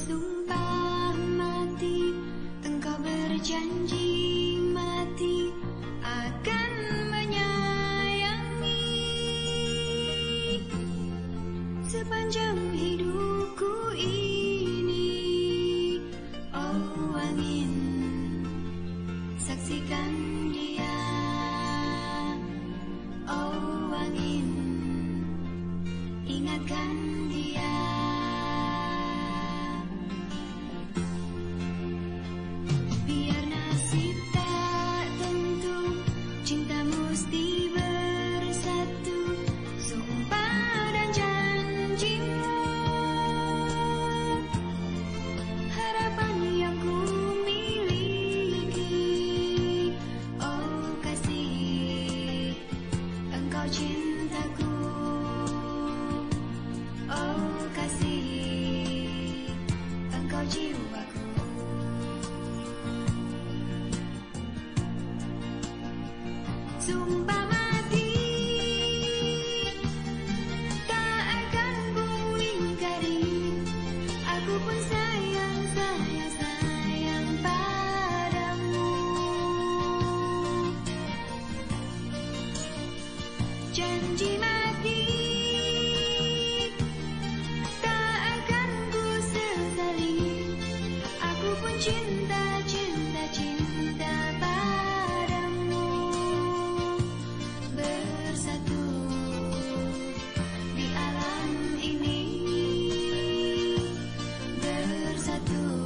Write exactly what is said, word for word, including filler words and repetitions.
bersumpah mati, engkau berjanji mati akan menyayangi sepanjang hidupku ini. Oh angin, saksikan dia. Oh angin, ingatkan dia. Biar nasib tak tentu, cinta mesti bersatu, sumpah dan janjimu, harapan yang ku miliki. Oh kasih, engkau cintaku. Oh kasih, engkau jiwaku. Sumpah mati, tak akan ku ingkari. Aku pun sayang, sayang, sayang padamu. Janji mati, tak akan ku sesali. Aku pun cinta, cinta, cinta padamu. Bersatu di alam ini, bersatu